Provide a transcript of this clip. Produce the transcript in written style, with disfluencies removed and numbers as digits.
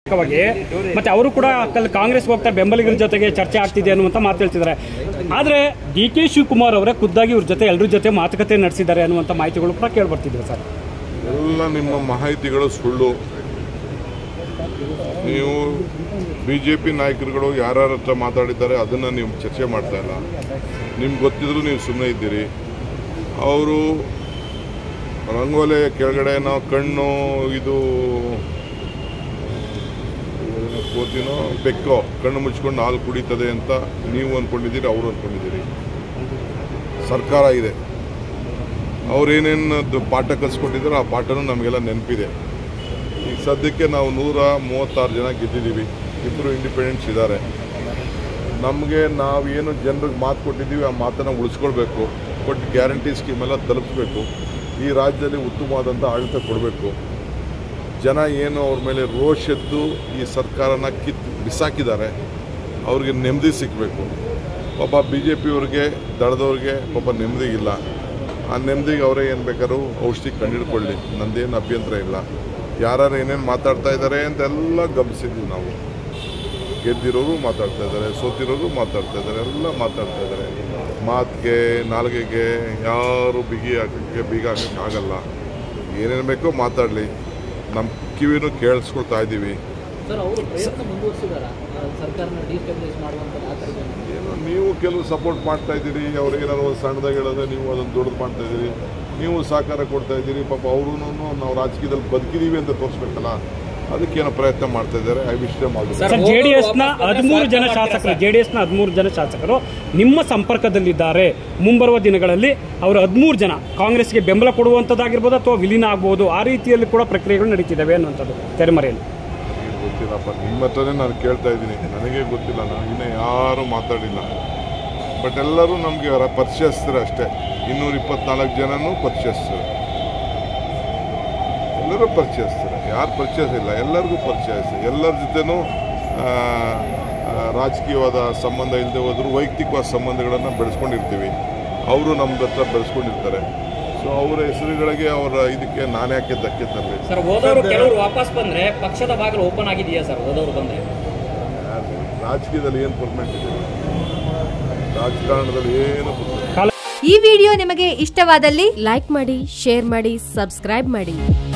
ಮತ್ತೆ ಅವರು ಕೂಡ ಕಾಂಗ್ರೆಸ್ ಹೋಗ್ತಾರೆ, ಬೆಂಬಲಿಗರ ಜೊತೆಗೆ ಚರ್ಚೆ ಆಗ್ತಿದೆ ಅನ್ನುವಂತ ಮಾತು ಹೇಳ್ತಿದ್ದಾರೆ. ಆದ್ರೆ DK ಶಿವಕುಮಾರ್ ಅವರೇ ಖುದ್ದಾಗಿ ಇವ್ರ ಜೊತೆ ಎಲ್ಲರ ಜೊತೆ ಮಾತುಕತೆ ನಡೆಸಿದ್ದಾರೆ ಅನ್ನುವಂತ ಮಾಹಿತಿಗಳು ಕೂಡ ಕೇಳಿ ಬರ್ತಿದ್ರು ಸರ್. ಎಲ್ಲ ನಿಮ್ಮ ಮಾಹಿತಿಗಳು ಸುಳ್ಳು. ನೀವು BJP ನಾಯಕರುಗಳು ಯಾರ್ಯಾರ ಹತ್ರ ಮಾತಾಡಿದ್ದಾರೆ ಅದನ್ನು ನೀವು ಚರ್ಚೆ ಮಾಡ್ತಾ ಇಲ್ಲ. ನಿಮ್ಗೆ ಗೊತ್ತಿದ್ರು ನೀವು ಸುಮ್ಮನೆ ಇದ್ದೀರಿ. ಅವರು ರಂಗೋಲೆ ಕೆಳಗಡೆ ನಾವು ಕಣ್ಣು ಇದು ಕೋತಿನೋ ಬೆಕ್ಕೋ ಕಣ್ಣು ಮುಚ್ಕೊಂಡು ಹಾಲು ಕುಡಿತದೆ ಅಂತ ನೀವು ಅಂದ್ಕೊಂಡಿದ್ದೀರಿ, ಅವರು ಅಂದ್ಕೊಂಡಿದ್ದೀರಿ. ಸರ್ಕಾರ ಇದೆ, ಅವ್ರೇನೇನು ಪಾಠ ಕಲಿಸ್ಕೊಟ್ಟಿದ್ದಾರೆ ಆ ಪಾಠನೂ ನಮಗೆಲ್ಲ ನೆನಪಿದೆ. ಈಗ ಸದ್ಯಕ್ಕೆ ನಾವು 136 ಜನ ಗೆದ್ದಿದ್ದೀವಿ, 2 ಇಂಡಿಪೆಂಡೆಂಟ್ಸ್ ಇದ್ದಾರೆ. ನಮಗೆ ನಾವೇನು ಜನರಿಗೆ ಮಾತು ಕೊಟ್ಟಿದ್ದೀವಿ ಆ ಮಾತನ್ನು ಉಳಿಸ್ಕೊಳ್ಬೇಕು, ಕೊಟ್ಟು ಗ್ಯಾರಂಟಿ ಸ್ಕೀಮೆಲ್ಲ ತಲುಪಿಸ್ಬೇಕು. ಈ ರಾಜ್ಯದಲ್ಲಿ ಉತ್ತಮವಾದಂಥ ಆಡಳಿತ ಕೊಡಬೇಕು. ಜನ ಏನು ಅವ್ರ ಮೇಲೆ ರೋಷದ್ದು ಈ ಸರ್ಕಾರನ ಬಿಸಾಕಿದ್ದಾರೆ, ಅವ್ರಿಗೆ ನೆಮ್ಮದಿ ಸಿಗಬೇಕು. ಪಾಪ BJPಯವ್ರಿಗೆ ದಳದವ್ರಿಗೆ ಪಾಪ ನೆಮ್ಮದಿ ಇಲ್ಲ. ಆ ನೆಮ್ಮದಿಗೆ ಅವರೇ ಏನು ಬೇಕಾದ್ರೂ ಔಷಧಿ ಕಂಡಿಡ್ಕೊಳ್ಳಿ, ನಂದೇನು ಅಭ್ಯಂತರ ಇಲ್ಲ. ಯಾರು ಏನೇನು ಮಾತಾಡ್ತಾ ಇದ್ದಾರೆ ಅಂತೆಲ್ಲ ಗಮನಿಸಿದ್ವಿ ನಾವು. ಗೆದ್ದಿರೋರು ಮಾತಾಡ್ತಾ ಇದ್ದಾರೆ, ಸೋತಿರೋರು ಮಾತಾಡ್ತಾ ಇದ್ದಾರೆ, ಎಲ್ಲ ಮಾತಾಡ್ತಾ ಇದ್ದಾರೆ. ಮಾತಿಗೆ ನಾಲ್ಗೆಗೆ ಯಾರು ಬೀಗ ಹಾಕೋಕ್ಕೆ ಆಗಲ್ಲ. ಏನೇನು ಬೇಕೋ ಮಾತಾಡಲಿ, ನಮ್ಮ ಕಿವಿನೂ ಕೇಳಿಸ್ಕೊಳ್ತಾ ಇದ್ದೀವಿ. ಏನು ನೀವು ಕೆಲವು ಸಪೋರ್ಟ್ ಮಾಡ್ತಾ ಇದ್ದೀರಿ, ಅವ್ರು ಏನಾದ್ರು ಸಣ್ಣದಾಗಿ ಹೇಳಿದ್ರೆ ನೀವು ಅದನ್ನು ದೊಡ್ಡದು ಮಾಡ್ತಾ ಇದ್ದೀರಿ, ನೀವು ಸಹಕಾರ ಕೊಡ್ತಾ ಇದ್ದೀರಿ. ಪಾಪ ಅವರು ನಾವು ರಾಜಕೀಯದಲ್ಲಿ ಬದುಕಿದ್ದೀವಿ ಅಂತ ತೋರಿಸ್ಬೇಕಲ್ಲ, ಅದಕ್ಕೇನೋ ಪ್ರಯತ್ನ ಮಾಡ್ತಾ ಇದ್ದಾರೆ. I wish them all the best. ಜೆಡಿಎಸ್ನ 13 ಜನ ಶಾಸಕರು ನಿಮ್ಮ ಸಂಪರ್ಕದಲ್ಲಿದ್ದಾರೆ. ಮುಂಬರುವ ದಿನಗಳಲ್ಲಿ ಅವರು 13 ಜನ ಕಾಂಗ್ರೆಸ್ಗೆ ಬೆಂಬಲ ಕೊಡುವಂಥದ್ದಾಗಿರ್ಬೋದು ಅಥವಾ ವಿಲೀನ ಆಗ್ಬೋದು, ಆ ರೀತಿಯಲ್ಲಿ ಕೂಡ ಪ್ರಕ್ರಿಯೆಗಳು ನಡೀತಿದ್ದಾವೆ ಅನ್ನುವಂಥದ್ದು ತೆರೆಮರೆಯಲ್ಲಿ. ಗೊತ್ತಿಲ್ಲಪ್ಪ, ನಿಮ್ಮ ಹತ್ರನೇ ನಾನು ಕೇಳ್ತಾ ಇದ್ದೀನಿ, ನನಗೆ ಗೊತ್ತಿಲ್ಲ. ನಾನು ಇನ್ನೂ ಯಾರೂ ಮಾತಾಡಿಲ್ಲ. ಬಟ್ ಎಲ್ಲರೂ ನಮಗೆ ಪರಿಚಯಿಸ್ತಾರೆ ಅಷ್ಟೇ. 224 ಜನನೂ ಪರಿಚಯಿಸ್ತಾರೆ, ಎಲ್ಲರೂ ಪರಿಚಯಿಸ್ತಾರೆ. ಯಾರು ಪರಿಚಯಿಸಿಲ್ಲ, ಎಲ್ಲರಿಗೂ ಪರಿಚಯಿಸಿ. ಎಲ್ಲರ ಜೊತೆನೂ ರಾಜಕೀಯವಾದ ಸಂಬಂಧ ಇಲ್ಲದೆ ಹೋದರೂ ವೈಯಕ್ತಿಕವಾದ ಸಂಬಂಧಗಳನ್ನು ಬೆಳೆಸ್ಕೊಂಡಿರ್ತೀವಿ. ಅವರು ನಮ್ಮ ಹತ್ರ ಬೆಳೆಸ್ಕೊಂಡಿರ್ತಾರೆ. ಸೊ ಅವರ ಹೆಸರುಗಳಿಗೆ ಅವರ ಇದಕ್ಕೆ ನಾನು ಯಾಕೆ ಧಕ್ಕೆ ತರಲಿ ಸರ್? ಹೋದವರು ಕೆಲವರು ವಾಪಸ್ ಬಂದರೆ ಪಕ್ಷದ ಬಾಗಿಲು ಓಪನ್ ಆಗಿದೆಯಾ ಸರ್? ಹೋದವರು ಬಂದರೆ ರಾಜಕೀಯದಲ್ಲಿ ಏನು ಪರ್ಮನೆಂಟ್ ಇದೆ? ರಾಜಕಾರಣದಲ್ಲಿ ಏನು? ಈ ವಿಡಿಯೋ ನಿಮಗೆ ಇಷ್ಟವಾದಲ್ಲಿ ಲೈಕ್ ಮಾಡಿ, ಶೇರ್ ಮಾಡಿ, ಸಬ್ಸ್ಕ್ರೈಬ್ ಮಾಡಿ.